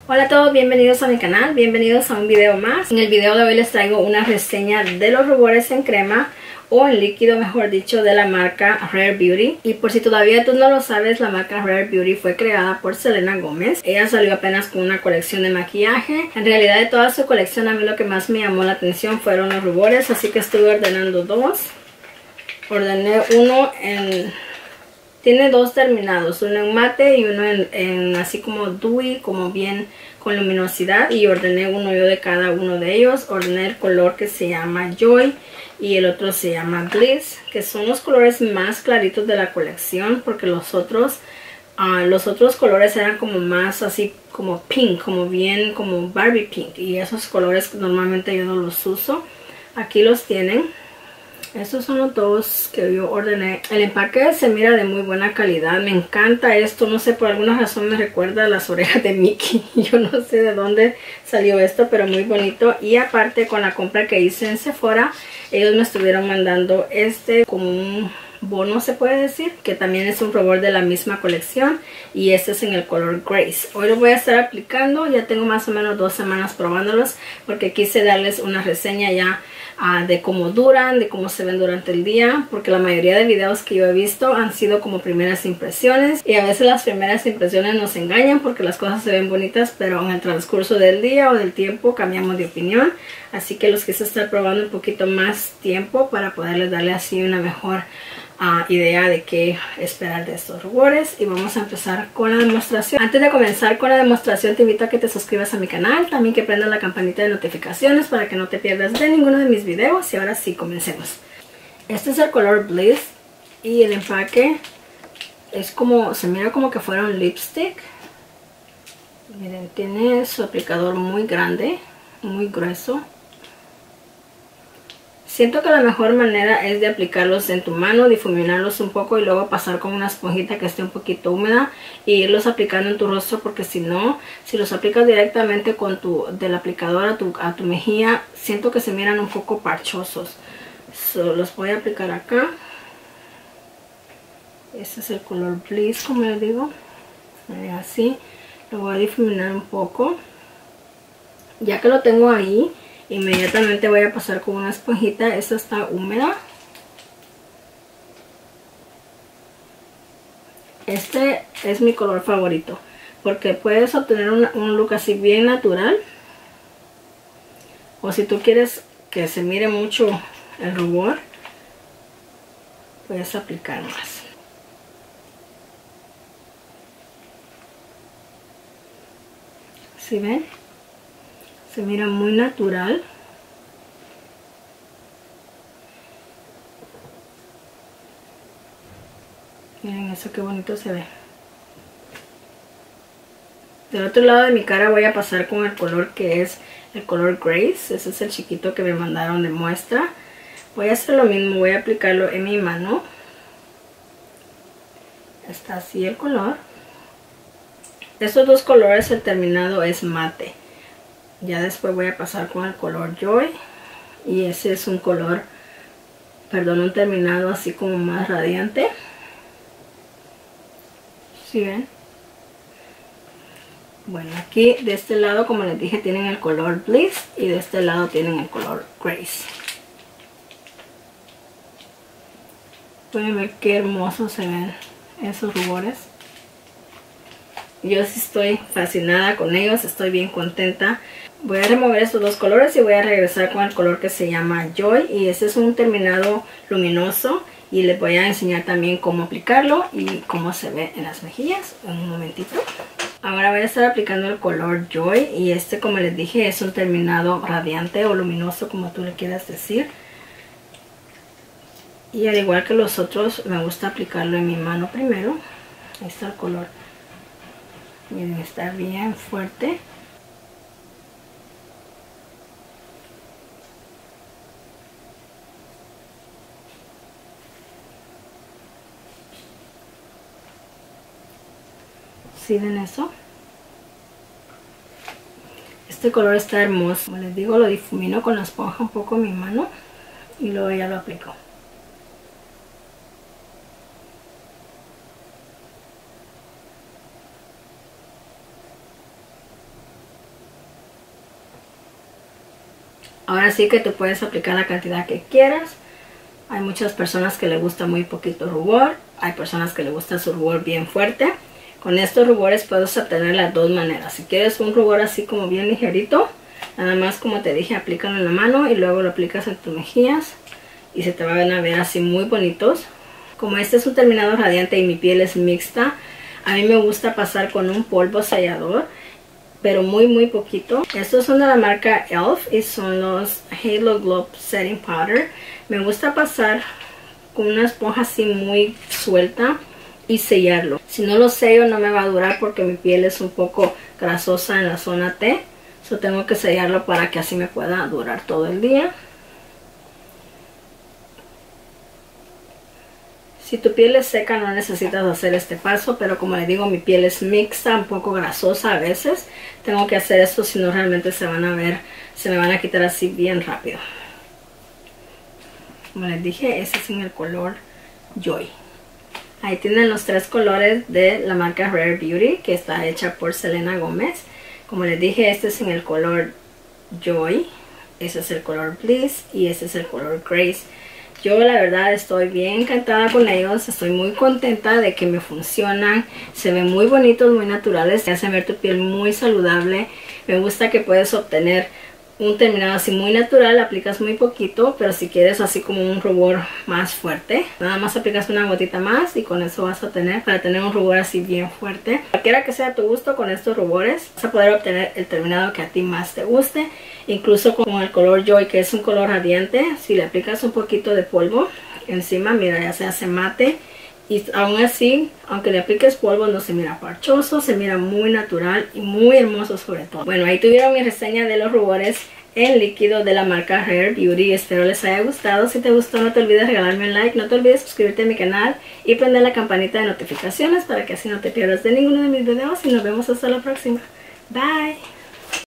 Hola a todos, bienvenidos a mi canal, bienvenidos a un video más. En el video de hoy les traigo una reseña de los rubores en crema o en líquido, mejor dicho, de la marca Rare Beauty. Y por si todavía tú no lo sabes, la marca Rare Beauty fue creada por Selena Gomez. Ella salió apenas con una colección de maquillaje. En realidad, de toda su colección, a mí lo que más me llamó la atención fueron los rubores, así que estuve ordenando dos. Ordené uno en... Tiene dos terminados, uno en mate y uno en así como dewy, como bien con luminosidad. Y ordené uno yo de cada uno de ellos. Ordené el color que se llama Joy y el otro se llama Bliss, que son los colores más claritos de la colección, porque los otros colores eran como más así como pink, como bien como Barbie pink. Y esos colores normalmente yo no los uso. Aquí los tienen. Estos son los dos que yo ordené. El empaque se mira de muy buena calidad. Me encanta esto. No sé, por alguna razón me recuerda a las orejas de Mickey. Yo no sé de dónde salió esto, pero muy bonito. Y aparte, con la compra que hice en Sephora, ellos me estuvieron mandando este como un bono, se puede decir, que también es un rubor de la misma colección. Y este es en el color Grace. Hoy lo voy a estar aplicando. Ya tengo más o menos 2 semanas probándolos, porque quise darles una reseña ya de cómo duran, de cómo se ven durante el día, porque la mayoría de videos que yo he visto han sido como primeras impresiones, y a veces las primeras impresiones nos engañan porque las cosas se ven bonitas, pero en el transcurso del día o del tiempo cambiamos de opinión. Así que los quise estar probando un poquito más tiempo para poderles darle así una mejor idea de qué esperar de estos rubores. Y vamos a empezar con la demostración. Antes de comenzar con la demostración, te invito a que te suscribas a mi canal, también que prendas la campanita de notificaciones para que no te pierdas de ninguno de mis videos. Y ahora sí, comencemos. Este es el color Bliss y el empaque es como, se mira como que fuera un lipstick. Miren, tiene su aplicador muy grande, muy grueso. Siento que la mejor manera es de aplicarlos en tu mano, difuminarlos un poco y luego pasar con una esponjita que esté un poquito húmeda y irlos aplicando en tu rostro, porque si no, si los aplicas directamente con del aplicador a tu mejilla, siento que se miran un poco parchosos. Los voy a aplicar acá. Este es el color Bliss, como les digo. Así, lo voy a difuminar un poco. Ya que lo tengo ahí, inmediatamente voy a pasar con una esponjita. Esta está húmeda. Este es mi color favorito, porque puedes obtener un look así bien natural. O si tú quieres que se mire mucho el rubor, puedes aplicar más. ¿Sí ven? Se mira muy natural. Miren eso, qué bonito se ve. Del otro lado de mi cara voy a pasar con el color que es el color Grace. Ese es el chiquito que me mandaron de muestra. Voy a hacer lo mismo, voy a aplicarlo en mi mano. Está así el color. Estos dos colores, el terminado es mate. Ya después voy a pasar con el color Joy. Y ese es un color, perdón, un terminado así como más radiante. ¿Sí ven? Bueno, aquí de este lado, como les dije, tienen el color Bliss y de este lado tienen el color Grace. Pueden ver qué hermosos se ven esos rubores. Yo sí estoy fascinada con ellos, estoy bien contenta. Voy a remover estos dos colores y voy a regresar con el color que se llama Joy. Y este es un terminado luminoso. Y les voy a enseñar también cómo aplicarlo y cómo se ve en las mejillas. Un momentito. Ahora voy a estar aplicando el color Joy. Y este, como les dije, es un terminado radiante o luminoso, como tú le quieras decir. Y al igual que los otros, me gusta aplicarlo en mi mano primero. Ahí está el color. Miren, está bien fuerte. ¿Sí ven eso? Este color está hermoso. Como les digo, lo difumino con la esponja un poco en mi mano y luego ya lo aplico. Ahora sí que tú puedes aplicar la cantidad que quieras. Hay muchas personas que le gusta muy poquito rubor. Hay personas que le gusta su rubor bien fuerte. Con estos rubores puedes obtener las dos maneras. Si quieres un rubor así como bien ligerito, nada más como te dije, aplícalo en la mano y luego lo aplicas en tus mejillas. Y se te van a ver así muy bonitos. Como este es un terminado radiante y mi piel es mixta, a mí me gusta pasar con un polvo sellador, pero muy poquito. Estos son de la marca e.l.f. y son los Halo Glow Setting Powder. Me gusta pasar con una esponja así muy suelta y sellarlo. Si no lo sello no me va a durar porque mi piel es un poco grasosa en la zona T. So tengo que sellarlo para que así me pueda durar todo el día. Si tu piel es seca no necesitas hacer este paso, pero como les digo, mi piel es mixta, un poco grasosa a veces. Tengo que hacer esto, si no realmente se van a ver, se me van a quitar así bien rápido. Como les dije, este es en el color Joy. Ahí tienen los tres colores de la marca Rare Beauty, que está hecha por Selena Gómez. Como les dije, este es en el color Joy, ese es el color Bliss y este es el color Grace. Yo la verdad estoy bien encantada con ellos, estoy muy contenta de que me funcionan, se ven muy bonitos, muy naturales, te hacen ver tu piel muy saludable. Me gusta que puedes obtener un terminado así muy natural, aplicas muy poquito, pero si quieres así como un rubor más fuerte, nada más aplicas una gotita más y con eso vas a tener, para tener un rubor así bien fuerte. Cualquiera que sea tu gusto con estos rubores, vas a poder obtener el terminado que a ti más te guste. Incluso con el color Joy, que es un color radiante, si le aplicas un poquito de polvo encima, mira, ya se hace mate. Y aún así, aunque le apliques polvo, no se mira parchoso, se mira muy natural y muy hermoso sobre todo. Bueno, ahí tuvieron mi reseña de los rubores en líquido de la marca Rare Beauty. Espero les haya gustado. Si te gustó, no te olvides regalarme un like, no te olvides suscribirte a mi canal y prender la campanita de notificaciones para que así no te pierdas de ninguno de mis videos. Y nos vemos hasta la próxima. Bye.